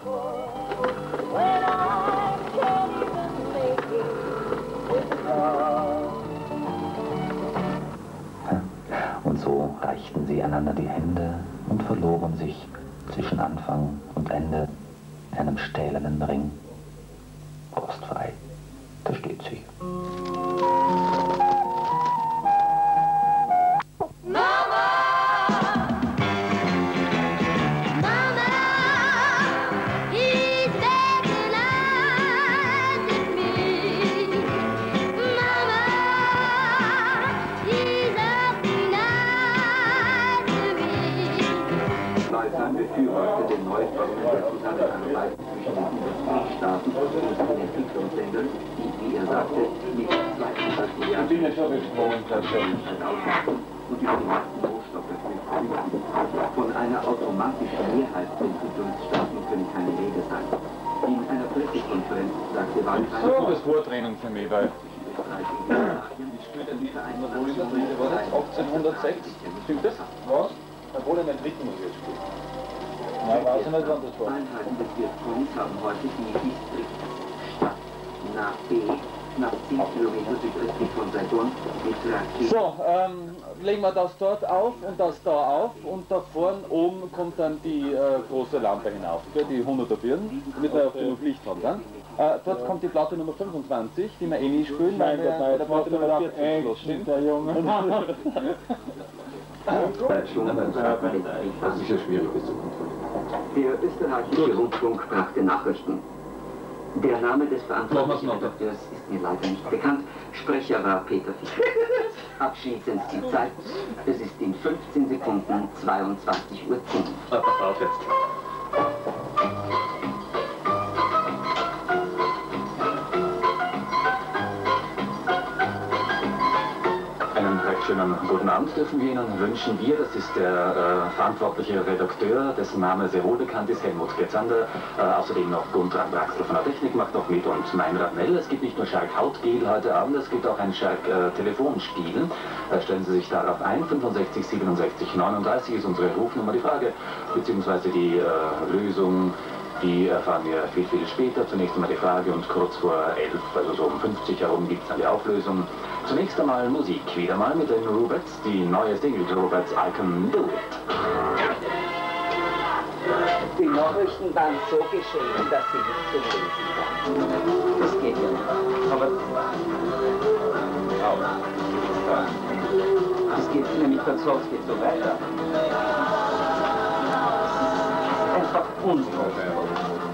Und so reichten sie einander die Hände und verloren sich zwischen Anfang und Ende in einem stählernen Ring. Rostfrei, da steht sie. Befürwortet den Neubau der Zusammenarbeit zwischen den Industriestaaten und den Entwicklungsländern, die, wie er sagte, nicht 200 Milliarden und über die meisten Rohstoffe verfügen. Von einer automatischen Mehrheit der Entwicklungsstaaten könne keine Rede sein. In einer Pressekonferenz sagte Waldheim... So, das Vortraining für mich, weil... Ich spiele die Vereinbarung... War das 1806? Stimmt das? Was? Obwohl in den dritten muss ich jetzt spielen. Nein, weiß ich nicht, wann das war. Einheiten des Vietcongs haben heute die Distriktstadt nach B, knapp 10 Kilometer südöstlich von Saigon, mit Raketen. So, legen wir das dort auf und das da auf und da vorne oben kommt dann die große Lampe hinauf, die 100er Birnen, damit wir auch genug Licht haben. Dann. Dort kommt die Platte Nummer 25, die wir eh nie spielen, weil wir bei der Platte Nummer 40 Schluss stehen. Der Junge. Das ist sicher schwierig, das zu kontrollieren. Der österreichische Rundfunk brachte Nachrichten. Der Name des verantwortlichen Redakteurs ist mir leider nicht bekannt. Sprecher war Peter Fischer. Abschließend die Zeit. Es ist in 15 Sekunden 22:10 Uhr. Pass auf jetzt. Schönen guten Abend dürfen wir Ihnen wünschen. Das ist der verantwortliche Redakteur, dessen Name sehr wohl bekannt ist, Helmut Getzander. Außerdem noch Gunther Draxler von der Technik macht noch mit und Meinrad Mell. Es gibt nicht nur Schalk Hautgel heute Abend, es gibt auch ein Schalk Telefonspiel. Stellen Sie sich darauf ein. 65 67 39 ist unsere Rufnummer. Die Frage bzw. die Lösung, die erfahren wir viel, viel später. Zunächst einmal die Frage und kurz vor 11, also so um 50 herum, gibt es dann die Auflösung. Zunächst einmal Musik, wieder mal mit den Rubettes, die neue Single Rubettes, I Can Do It. Die Nachrichten waren so geschrieben, dass sie nicht zum Lesen waren. Das geht ja nicht. Aber das geht nämlich, der Satz geht so weiter. Einfach unvorstellbar.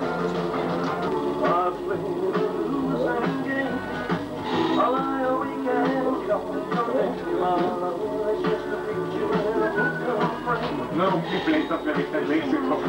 Na, umgeblättert, wenn ich dein Lexikon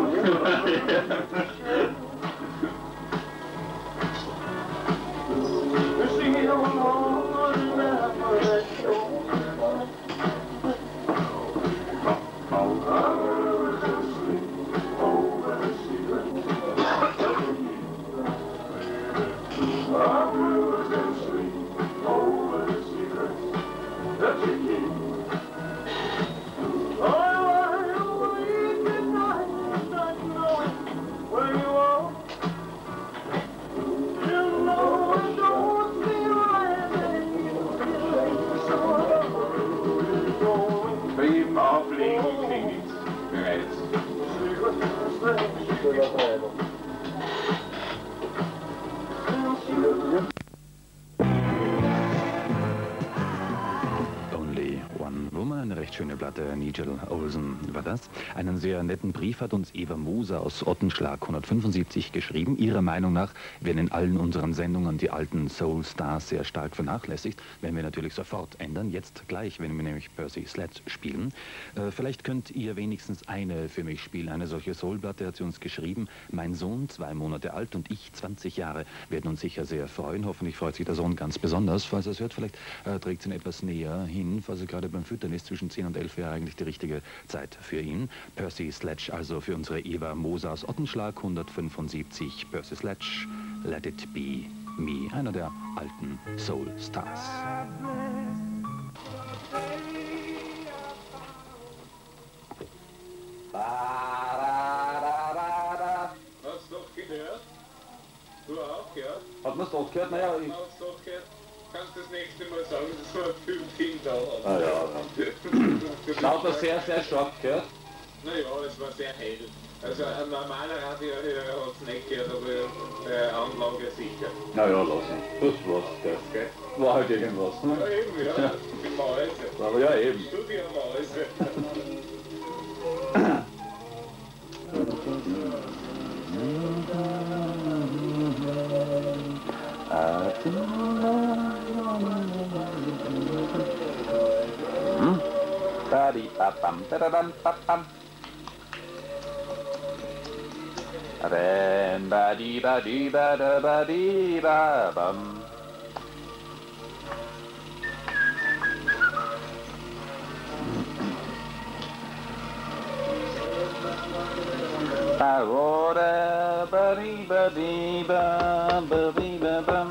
Eine recht schöne Platte, Nigel Olsen war das. Einen sehr netten Brief hat uns Eva Moser aus Ottenschlag 175 geschrieben. Ihrer Meinung nach werden in allen unseren Sendungen die alten Soul-Stars sehr stark vernachlässigt. Werden wir natürlich sofort ändern, jetzt gleich, wenn wir nämlich Percy Sledge spielen. Vielleicht könnt ihr wenigstens eine für mich spielen, eine solche Soul-Platte hat sie uns geschrieben. Mein Sohn, 2 Monate alt und ich, 20 Jahre, werden uns sicher sehr freuen. Hoffentlich freut sich der Sohn ganz besonders. Falls er es hört, vielleicht trägt es ihn etwas näher hin, falls er gerade beim Füttern ist. Zwischen 10 und 11 wäre eigentlich die richtige Zeit für ihn. Percy Sledge also für unsere Eva Moser aus Ottenschlag 175. Percy Sledge, Let It Be Me, einer der alten Soul Stars. man es doch gehört? Naja, ich... Kannst du das nächste Mal sagen, dass wir 5 Kinder haben? Ah ja. Lauter sehr, sehr stark gehört. Naja, es war sehr hell. Also ein normaler Radiohörer hat es nicht gehört, aber der Anlage sicher. Naja, lassen. Das war's, gell. War halt irgendwas, ne? Ja, eben, ja. Die Mäuse. Aber ja, eben. Du die Mäuse. Ba-di-ba-bam, ba-da-bam-ba-bam. Ba-di-ba-di-ba-da-ba-di-ba-da-ba-di-ba-bam. Ba-da-ba-di-ba-di-ba-ba-di-ba-bam.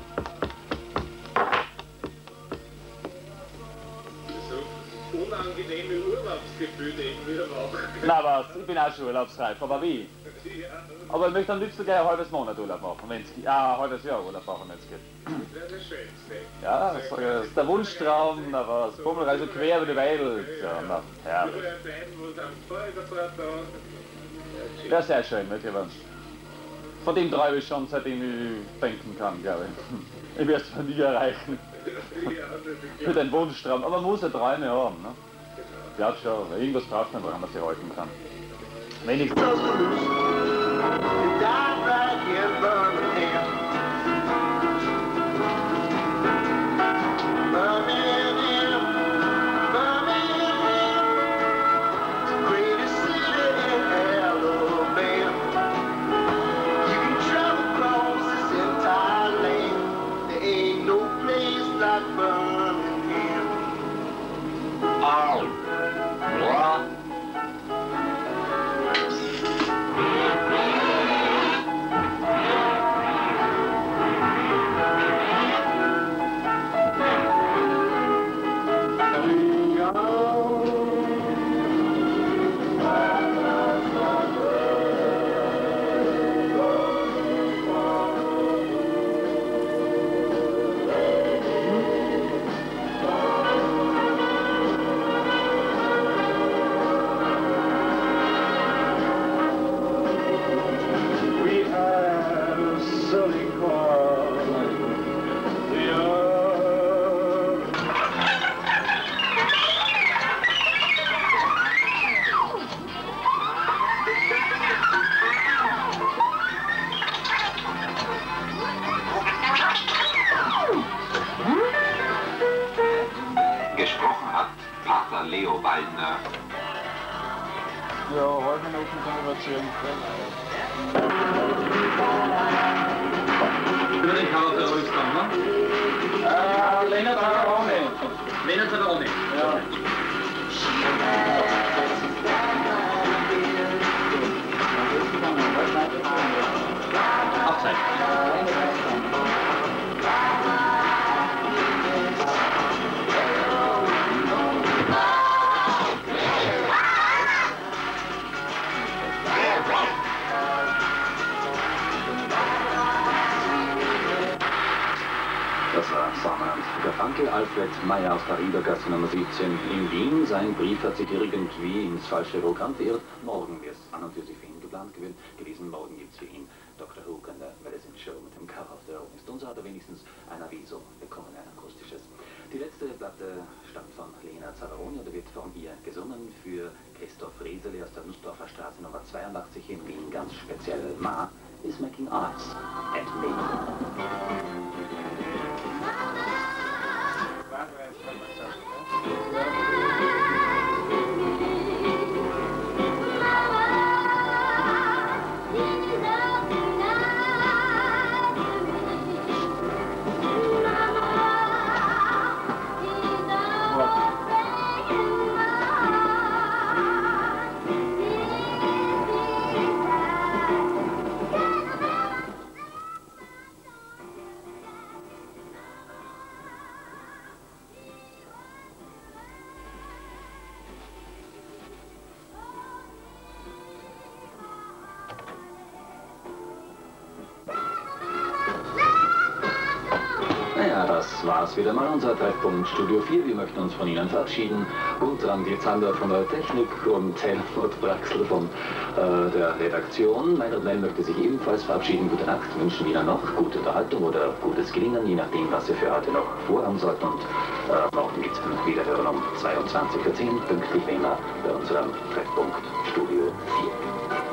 Unangenehme Urlaubsgefühle in mir wach. Na was, ich bin auch schon urlaubsreif, aber wie? Ja. Aber ich möchte am liebsten gleich ein halbes Monat Urlaub machen, wenn es geht. Ah, ein halbes Jahr Urlaub machen, wenn es geht. Das wäre das Schönste. Ja, das ist der Wunschtraum, na was, Bummelreise quer über die Welt. Ja, na, herrlich. Nur ein Bein, wo es am Feuerfahrt da. Ja, sehr schön, wirklich. Von dem träume ich schon, seitdem ich denken kann, glaube ich. Ich werde es zwar nie erreichen. Für den Wunschtraum, aber man muss ja Träume haben, ne? Ja, schon, irgendwas braucht man, woran man sich halten kann. Wenigstens. Leo Waldner. Ja, halbe Minuten kann ich erzählen. Über den Charakter ruhig dann, ne? Lennart Zavarone. Lennart Zavarone. Ja. Abzeit. Das war Sommer. Der Funkel Alfred Meyer aus der Riedergasse Nummer 17 in Wien. Sein Brief hat sich irgendwie ins falsche Programm verirrt. Morgen wäre es an und für sich für ihn geplant gewesen. Morgen gibt es für ihn Dr. Hook an der Medicine Show mit dem Cover of the Rolling Stones. Hat er wenigstens ein Aviso bekommen, ein akustisches. Die letzte Platte stammt von Lena Zavarone oder wird von ihr gesungen für Christoph Resele aus der Nussdorfer Straße Nummer 82 in Wien. Ganz speziell Ma is making eyes at me. war es wieder mal, unser Treffpunkt Studio 4. Wir möchten uns von Ihnen verabschieden. Gudrun Zander von der Technik und Helmut Braxel von der Redaktion. Meinrad Mell möchte sich ebenfalls verabschieden. Gute Nacht, wünschen Ihnen noch gute Unterhaltung oder gutes Gelingen, je nachdem, was Sie für heute noch vorhaben sollten. Und morgen gibt es ein Wiederhören um 22:10 Uhr, pünktlich wie immer bei unserem Treffpunkt Studio 4.